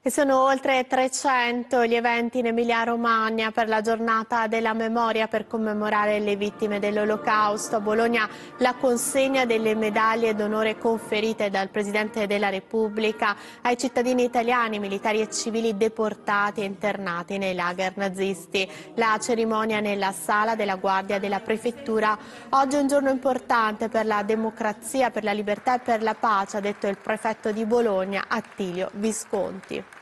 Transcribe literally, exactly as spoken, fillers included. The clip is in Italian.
E sono oltre trecento gli eventi in Emilia-Romagna per la giornata della memoria per commemorare le vittime dell'Olocausto. A Bologna la consegna delle medaglie d'onore conferite dal Presidente della Repubblica ai cittadini italiani, militari e civili deportati e internati nei lager nazisti. La cerimonia nella sala della Guardia della Prefettura. Oggi è un giorno importante per la democrazia, per la libertà e per la pace, ha detto il prefetto di Bologna, Attilio Visconti.